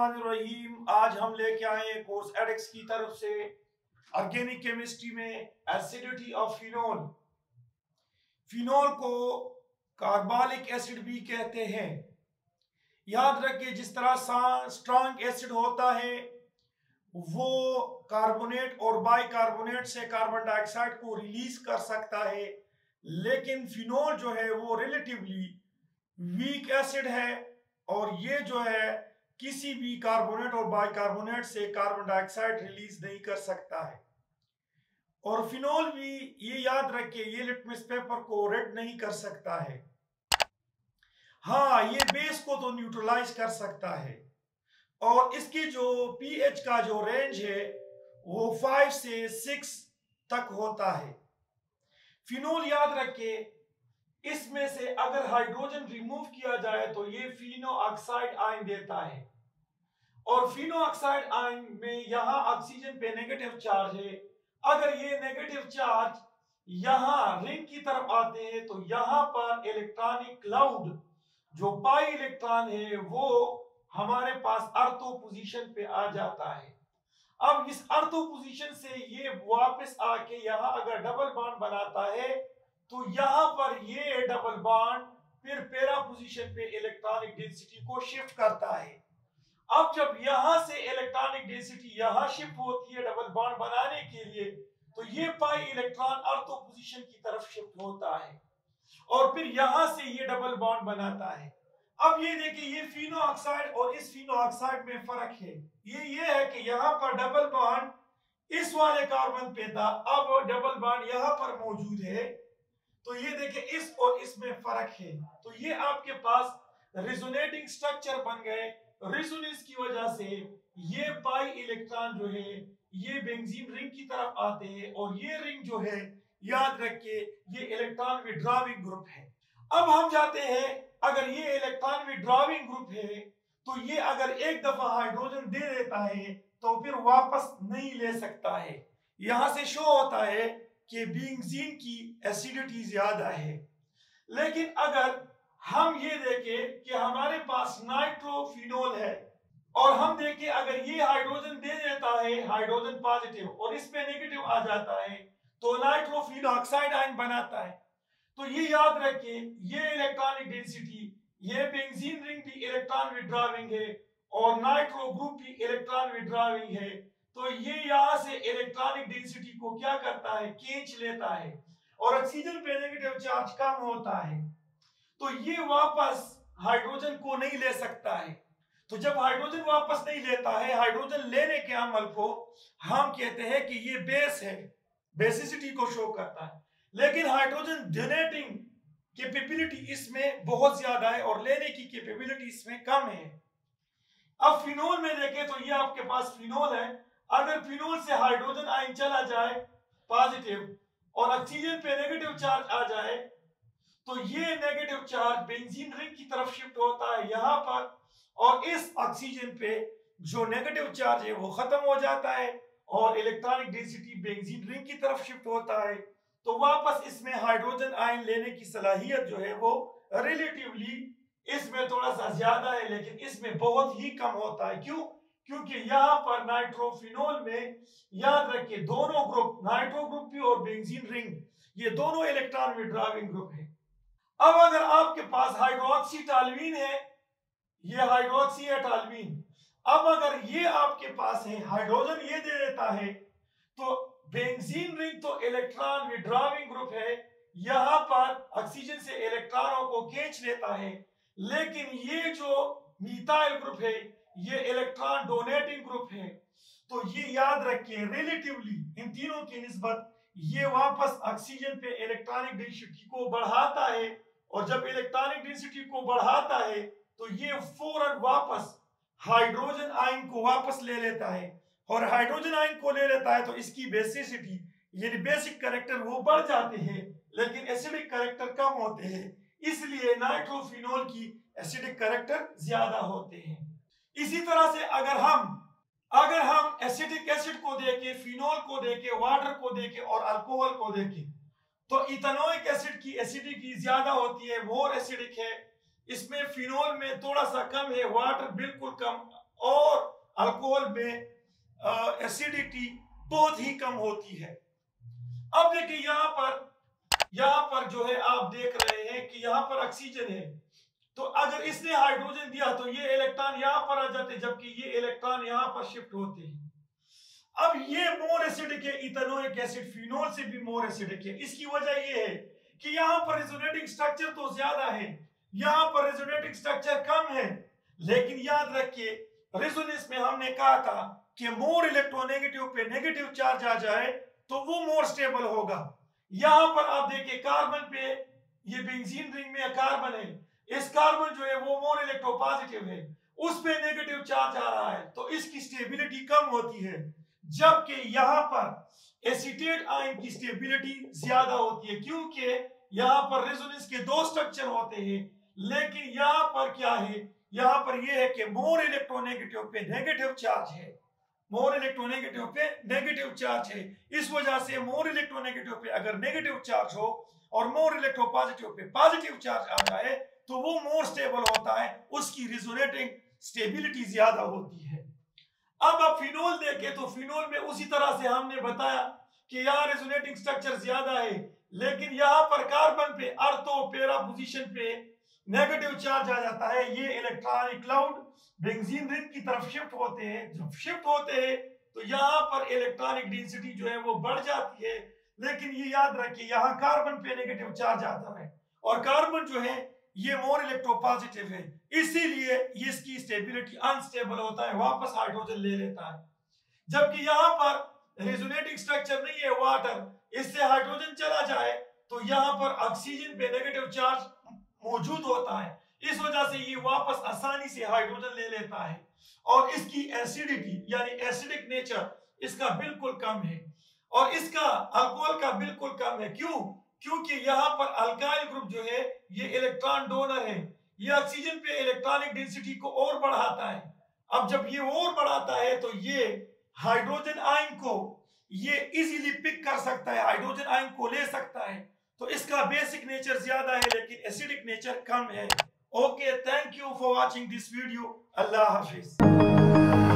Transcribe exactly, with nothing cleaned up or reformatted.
बिस्मिल्लाहिर्रहमानिर्रहीम। आज हम लेके आए कोर्स एडेक्स की तरफ से ऑर्गेनिक केमिस्ट्री में एसिडिटी ऑफ फिनोल। फिनोल को कार्बोलिक एसिड भी कहते हैं। याद रखिए, जिस तरह स्ट्रॉन्ग एसिड होता है वो कार्बोनेट और बाइकार्बोनेट से कार्बन डाइऑक्साइड को रिलीज कर सकता है, लेकिन फिनोल जो है वो रिलेटिवली वीक एसिड है और ये जो है किसी भी कार्बोनेट और बाइकार्बोनेट से कार्बन डाइऑक्साइड रिलीज नहीं कर सकता है। और फिनोल भी, ये याद रखिए, ये लिटमस पेपर को रेड नहीं कर सकता है। हाँ, ये बेस को तो न्यूट्रलाइज कर सकता है और इसकी जो पीएच का जो रेंज है वो फाइव से सिक्स तक होता है। फिनोल याद रखिए, इसमें से अगर हाइड्रोजन रिमूव किया जाए तो ये फिनो ऑक्साइड आयन देता है और फिनो ऑक्साइड आयन में यहाँ ऑक्सीजन पे नेगेटिव चार्ज है। अगर ये नेगेटिव चार्ज यहाँ रिंग की तरफ आते हैं तो यहाँ पर इलेक्ट्रॉनिक क्लाउड जो पाई इलेक्ट्रॉन है वो हमारे पास अर्थो पोजीशन पे आ जाता है। अब इस अर्थो पोजीशन से ये वापस आके यहाँ अगर डबल बॉन्ड बनाता है तो यहाँ पर ये डबल बॉन्ड फिर पैरा पोजीशन पे इलेक्ट्रॉनिक डेंसिटी को शिफ्ट करता है। अब जब यहाँ से इलेक्ट्रॉनिक डेंसिटी यहाँ शिफ्ट होती है डबल बॉन्ड बनाने के लिए, तो ये पाई इलेक्ट्रॉन अर्थो पोजीशन की तरफ शिफ्ट होता है और फिर यहाँ से ये डबल बॉन्ड बनाता है। अब ये देखिए, ये फिनो ऑक्साइड और इस फिनो ऑक्साइड में फर्क है। ये ये है कि यहाँ पर डबल बॉन्ड इस वाले कार्बन पे था, अब डबल बॉन्ड यहाँ पर मौजूद है। तो ये देखिए, इस और इसमें फर्क है। तो ये आपके पास रिजोनेटिंग स्ट्रक्चर बन गए। रिजोनेंस की वजह से ये पाई इलेक्ट्रॉन जो है ये बेंजीन रिंग की तरफ आते हैं और ये रिंग जो है, याद रखिए, ये इलेक्ट्रॉन विड्रॉविंग ग्रुप है। अब हम जाते हैं, अगर ये इलेक्ट्रॉन विड्रॉविंग ग्रुप है तो ये अगर एक दफा हाइड्रोजन दे देता है तो फिर वापस नहीं ले सकता है। यहां से शो होता है कि बेंजीन की एसिडिटी ज्यादा है। लेकिन अगर हम ये देखें कि हमारे पास नाइट्रोफिनोल है और हम देखें अगर ये हाइड्रोजन दे देता है, हाइड्रोजन पॉजिटिव, और इस पे नेगेटिव आ जाता है तो नाइट्रोफिनो ऑक्साइड आयन बनाता है। तो ये याद रखिए, ये इलेक्ट्रॉनिक डेंसिटी, ये बेंजीन रिंग भी इलेक्ट्रॉन विड्रॉविंग है और नाइट्रो ग्रुप भी इलेक्ट्रॉन विड्रॉविंग है। तो ये यहाँ से इलेक्ट्रॉनिक डेंसिटी को क्या करता है, खींच लेता है और ऑक्सीजन पे नेगेटिव चार्ज कम होता है तो ये वापस हाइड्रोजन को नहीं ले सकता है। तो जब हाइड्रोजन वापस नहीं लेता है, हाइड्रोजन लेने के अमल को हम कहते हैं कि ये बेस है, बेसिसिटी को शो करता है। लेकिन हाइड्रोजन डोनेटिंग कैपेबिलिटी इसमें बहुत ज्यादा है और लेने की कैपेबिलिटी इसमें कम है। अब फिनोल में देखें तो ये आपके पास फिनोल है। अगर फिनोल से हाइड्रोजन आयन चला जाए पॉजिटिव और ऑक्सीजन पे नेगेटिव चार्ज आ जाए तो ये नेगेटिव चार्ज बेंजीन रिंग की तरफ शिफ्ट होता है यहाँ पर और इस ऑक्सीजन पे जो नेगेटिव चार्ज है वो खत्म हो जाता है और इलेक्ट्रॉनिक डेंसिटी बेंजीन रिंग की तरफ शिफ्ट होता है। तो वापस इसमें हाइड्रोजन आयन लेने की सलाहियत जो है वो रिलेटिवली इसमें थोड़ा सा ज्यादा है, लेकिन इसमें बहुत ही कम होता है। क्यों? क्योंकि यहाँ पर नाइट्रोफिनोल में याद रखिए दोनों ग्रुप, नाइट्रो ग्रुप भी और बेंजीन रिंग, ये दोनों इलेक्ट्रॉन विड्रॉविंग ग्रुप है। अब अगर आपके पास हाइड्रोक्सी टॉल्यूइन है, ये हाइड्रोक्सी है टॉल्यूइन, अब अगर ये आपके पास है, हाइड्रोजन ये दे देता है तो बेंजीन रिंग तो इलेक्ट्रॉन विड्रॉविंग ग्रुप है, यहाँ पर ऑक्सीजन से इलेक्ट्रॉनों को खींच लेता है। लेकिन ये जो मिथाइल ग्रुप है ये इलेक्ट्रॉन डोनेटिंग ग्रुप है। तो ये याद रखिए, रिलेटिवली इन तीनों की निस्बत ये वापस ऑक्सीजन पे इलेक्ट्रॉनिक डेंसिटी को बढ़ाता है और जब इलेक्ट्रॉनिक डेंसिटी को बढ़ाता है तो ये फौरन वापस हाइड्रोजन आयन को वापस ले लेता है और हाइड्रोजन आयन को ले लेता है तो इसकी बेसिसिटी, यानी बेसिक कैरेक्टर वो बढ़ जाते हैं लेकिन एसिडिक कैरेक्टर कम होते हैं। इसलिए नाइट्रोफिनोल की एसिडिक कैरेक्टर ज्यादा होते हैं। इसी तरह से अगर हम अगर हम एसिटिक एसिड को देखें, फिनोल को देखें, वाटर को देखें और अल्कोहल को देखें तो इथेनोइक एसिड की एसिडिटी ज्यादा होती है, मोर एसिडिक है। इसमें फिनोल में थोड़ा सा कम है, वाटर बिल्कुल कम और अल्कोहल में एसिडिटी बहुत ही कम होती है। अब देखिए यहाँ पर यहाँ पर जो है आप देख रहे हैं कि यहाँ पर ऑक्सीजन है, तो अगर इसने हाइड्रोजन दिया तो ये इलेक्ट्रॉन यहाँ पर आ जाते, जबकि ये इलेक्ट्रॉन यहाँ पर शिफ्ट होते हैं। अब ये मोर एसिडिक है, इथेनोइक एसिड फिनोल से भी मोर एसिडिक है। इसकी वजह ये है कि यहाँ पर रेजोनेटिंग स्ट्रक्चर तो ज्यादा है, यहाँ पर रेजोनेटिंग स्ट्रक्चर कम है, लेकिन याद रखिए रेजोनेंस में हमने कहा था कि मोर इलेक्ट्रोनेगेटिव पे नेगेटिव चार्ज आ जाए तो वो मोर स्टेबल होगा। यहाँ पर आप देखिए कार्बन पे, ये बेंजीन रिंग में कार्बन है, इस कार्बन जो है वो मोर इलेक्ट्रोपॉजिटिव है, उस पे नेगेटिव चार्ज आ रहा है, तो इसकी स्टेबिलिटी कम होती है, जबकि यहाँ पर एसीटेट आयन की स्टेबिलिटी ज्यादा होती है, क्योंकि यहाँ पर रेजोनेंस के दो स्ट्रक्चर होते हैं, लेकिन यहाँ पर क्या है, यहाँ पर यह है कि मोर इलेक्ट्रोनेगेटिव पे नेगेटिव चार्ज है, मोर इलेक्ट्रोनेगेटिव पे नेगेटिव चार्ज है। इस वजह से मोर इलेक्ट्रोनेगेटिव पे अगर नेगेटिव चार्ज हो और मोर इलेक्ट्रोपॉजिटिव पे पॉजिटिव चार्ज आ जाए तो वो मोर स्टेबल होता है, उसकी रेजोनेटिंग स्टेबिलिटी ज्यादा होती है। अब आप फिनोल देखें तो फिनोल में उसी तरह से हमने बताया कि यहाँ रेजोनेटिंग स्ट्रक्चर ज्यादा है, लेकिन यहाँ पर कार्बन पे अर्थो पैरा पोजीशन पे नेगेटिव चार्ज आ जाता है। ये इलेक्ट्रॉनिक क्लाउड बेंजीन रिंग की तरफ शिफ्ट होते हैं, जब शिफ्ट होते हैं तो यहाँ पर इलेक्ट्रॉनिक डेंसिटी जो है वो बढ़ जाती है, लेकिन ये याद रखिए यहाँ कार्बन पे नेगेटिव चार्ज आता है और कार्बन जो है ये मोर इलेक्ट्रोपॉजिटिव है, इसीलिए इसकी स्टेबिलिटी अनस्टेबल होता है, वापस हाइड्रोजन ले लेता है। जबकि यहाँ पर रेजोनेटिंग स्ट्रक्चर नहीं है वाटर, इससे हाइड्रोजन चला जाए तो यहाँ पर ऑक्सीजन पे नेगेटिव चार्ज मौजूद होता है, इस वजह से ये वापस आसानी से हाइड्रोजन ले लेता है और इसकी एसिडिटी यानी एसिडिक नेचर इसका बिल्कुल कम है और इसका अल्कोहल का बिल्कुल कम है। क्यों? क्योंकि यहाँ पर अल्काइल ग्रुप जो है ये इलेक्ट्रॉन डोनर है, ये ऑक्सीजन पे इलेक्ट्रॉनिक डेंसिटी को और बढ़ाता है। अब जब ये और बढ़ाता है तो ये हाइड्रोजन आयन को ये इजीली पिक कर सकता है, हाइड्रोजन आयन को ले सकता है, तो इसका बेसिक नेचर ज्यादा है लेकिन एसिडिक नेचर कम है। Okay, thank you for watching this video. अल्लाह हाफिज।